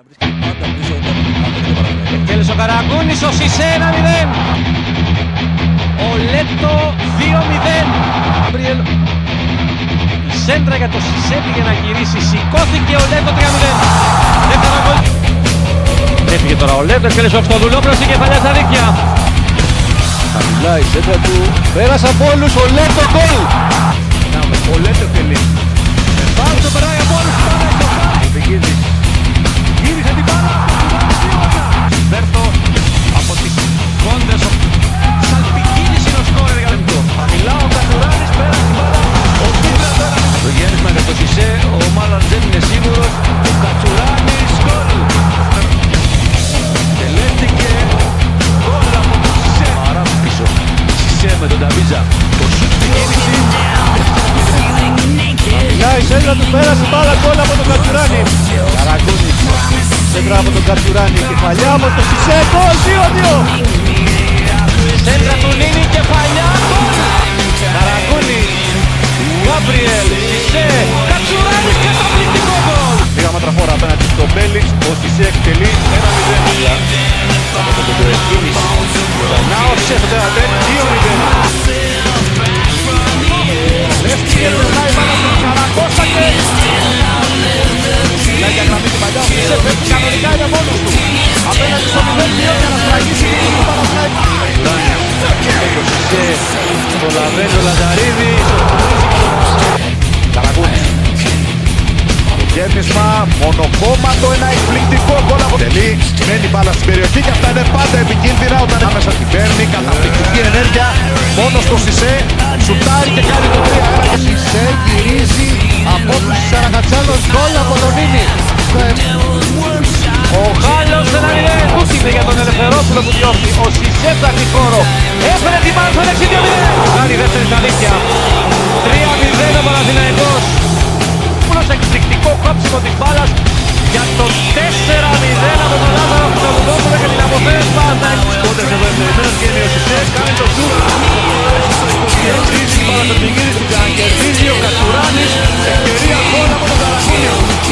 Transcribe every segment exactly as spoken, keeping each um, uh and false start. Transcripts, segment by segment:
Εκτέλεσε ο Καραγκούνης, ο Σισέ ένα μηδέν. Ο Λέτο δύο μηδέν. Η σέντρα για το Σισέ πήγε να γυρίσει, σηκώθηκε ο Λέτο τρία μηδέν. Δεύτερο γκολ. Έφυγε τώρα ο Λέτο, εκτέλεσε ο Χριστοδουλόπουλος, η κεφαλιά στα δίκτυα. Χαμηλά η σέντρα του, πέρασε από όλους, ο Λέτο γκολ. Ο Λέτο τελεί. Πάνω το περνάει από όλους, πάνω στο φάουλ. Ο Πηγίδης γύρισε την μπάλα. Βέρτο από τις κόντες. Ο Σαλπικίδης είναι ο σκόρερ για λεπτό. Χαμηλά ο Κατουράνης, πέρασε την μπάλα. Ο Πίτρας τώρα. Το γέννησμα για το Σισέ, ο Μάλλον δεν είναι σίγουρος. Ο Κατουράνης γκολ. Τελέστηκε γκολ από το Σισέ. Άρα πίσω. Σισέ με τον Ταβίζα. Το σουτ στην κίνηση. Χαμηλά η σέντρα του, πέρασε μπάλα, γκολ από τον Κατουράνη. Καραγκούνης, σέντρα από τον Κατουράνη, κεφαλιά από το Σισέ, γκολ δύο δύο. Σέντρα του Λίνη, κεφαλιά, γκολ. Καραγκούνης, Γκάμπριελ, Σισέ, Κατσουράνης, καταπληκτικό γκολ. Λίγα ματραφόρα απέναντι στο Μπέλιτς, ο Σισέ εκτελεί ένα μηδέν. Από το κέντρο εκκίνηση. Να ο Σισέ στο τέρατεν, δύο μηδέν. Λεύτηκε, περνάει πάνω στον Καρακώστα και... Μιλάει για γραμμή την παλιά, ο Σισέ πέφτει κανονικά για μόνος του. Απέναντι στο μηδέν δύο για να στραγγίσει την του Παναθηναϊκού. Ο Σισέ, το Λαβέλο Λαζαρίδη. Καραγκούνης. Το γέμισμα, μονοκόμματο, ένα εκπληκτικό γκολ από τελεί. Μένει μπάλα στην περιοχή και αυτά είναι πάντα επικίνδυνα όταν άμεσα την παίρνει. Καταπληκτική ενέργεια, μόνο στο Σισέ. Σουτάρει και κάνει το τρία ένα. Σισέ γυρίζει από τους Σαρακατσάνος, γκολ από τον Νίνη. Ο Γάλλος ένα μηδέν. Πούτινε για τον Ελευθερόπουλο που διώχνει. Ο Σισέ ψάχνει χώρο. Έφερε την μπάλα στο δεξί δύο μηδέν. Κάνει δεύτερη στα δίκτυα. τρία μηδέν ο Παναθηναϊκός. Πούλος εκπληκτικό κόψιμο της μπάλας για το τέσσερα μηδέν από τον Λάζαρο Χριστοδουλόπουλο και την αποφέρει Παναθηναϊκού. Κόντες εδώ εμπερισμένος και είναι ο Σισέ. Κάνει το σουτ. Κερδίζει την μπάλα στον Πηγίδη του Γκάν. Κερδίζει ο Κατουράνης. Ευκαιρία γκολ από τον Καραγκούνη.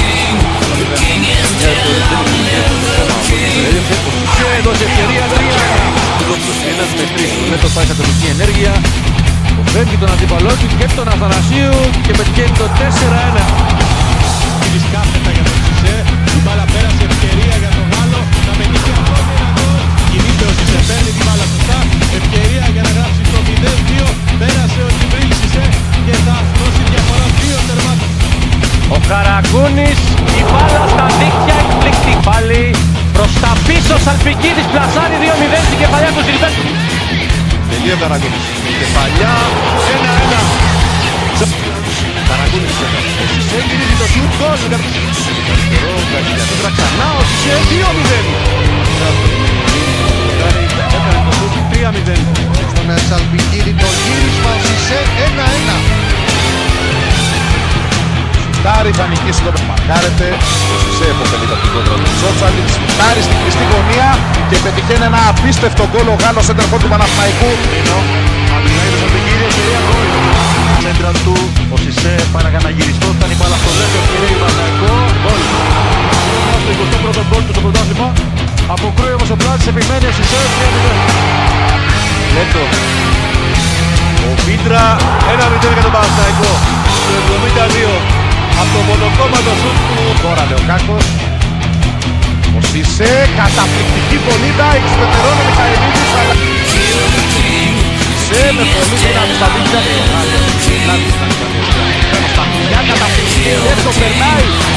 Και έδωσε ευκαιρία τρία ένα. Ένας με τρεις, με το πάει κατευθυντική ενέργεια. Το φέρνει τον αντίπαλό του και τον Αθανασίου και πετυχαίνει το τέσσερα ένα. Κίνης κάθετα για τον Σισέ. Η μπάλα πέρασε, ευκαιρία για τον Γάλλο. Να πετύχει ακόμη ένα γκολ. Κινείται ο Σισέ, παίρνει την μπάλα σωστά. Ευκαιρία για να γράψει το μηδέν δύο. Πέρασε ο Τζιμπρίλ Σισέ και θα δώσει διαφορά δύο τερμάτων. Ο Καραγκούνης, η μπάλα στα δίκτυα, εκπληκτική. Πάλι προς τα πίσω, Σαλπικίδης πλασάρει δύο μηδέν στην κεφαλιά του Ζιλβέρτου. Τελείω Καραγκούνης. Κεφαλιά, ένα ένα. Καραγκούνης, ο Σισέ γυρίζει το σιούτ, γκολ. Αριστερό, Γκαρσία, τώρα ξανά ο Σισέ, δύο μηδέν. Έκανε το σιούτ, τρία μηδέν. Στον Σαλπικίδη το γύρισμα, ο Σισέ, ένα ένα. Σουτάρι θα νικήσει το μαρκάρεται. Ο Σισέ υποφελείται από την κόντρα του Τσότσαλιτς. Σουτάρι στην κλειστή γωνία και πετυχαίνει ένα απίστευτο γκολ ο Γάλλος σέντερφορ του Παναθηναϊκού. Αμυνάει το Σαλπικίδη, ευκαιρία γκολ. Σέντρα του, ο Σισέ πάει να γυριστό, φτάνει μπάλα στο δεύτερο, ευκαιρία Παναθηναϊκό, γκολ. Στο εικοστό πρώτο γκολ του στο πρωτάθλημα. Αποκρούει όμως ο Πλάτης, επιμένει ο Σισέ, τρία μηδέν. Λέτο. Ο Πίτρα, ένα μηδέν για τον Παναθηναϊκό. Στο εβδομήντα δύο. Από το μονοκόμματο σουτ του τώρα Λεοκάκος. Ο Σισέ, καταπληκτική βολίδα, εξυπετερώνει ο Μιχαηλίδης, αλλά... Σισέ με πολύ δύναμη στα δίκτυα. Στα φιλιά καταπληκτική, το περνάει.